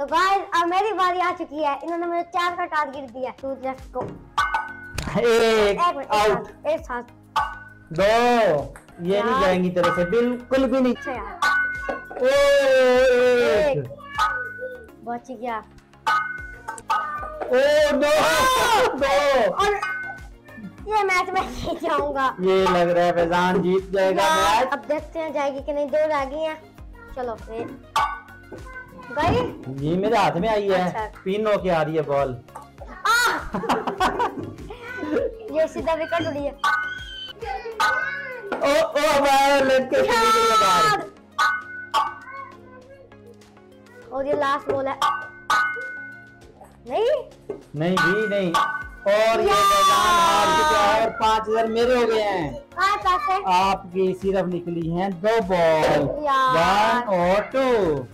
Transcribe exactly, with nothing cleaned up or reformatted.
तो गाइस अब मेरी बारी आ चुकी है। इन्होंने मुझे चार का टारगेट दिया। Two let's go. एक आउट, एक साथ दो, ये नहीं जाएंगी तेरे से बिल्कुल भी नहीं। अच्छा यार, एक, बच गया। ओ दो, दो। और ये मैच मैं जीत जाऊंगा। ये लग रहा है फैजान जीत जाएगा मैच। अब देखते हैं जाएगी कि नहीं। दो रह गई हैं। चलो फिर गई। ये मेरे हाथ में आई है। अच्छा। पिन होके आ रही है बॉल। ये सीधा विकेट उड़ी है। ओ ओ मैं लेके बाहर। और ये लास्ट बॉल है। नहीं नहीं भी नहीं। और ये फैजान हार चुका है और पाँच हजार मेरे हो गए हैं। कहाँ पैसे? आपकी सिर्फ निकली हैं दो बॉल, यार। वन और टू।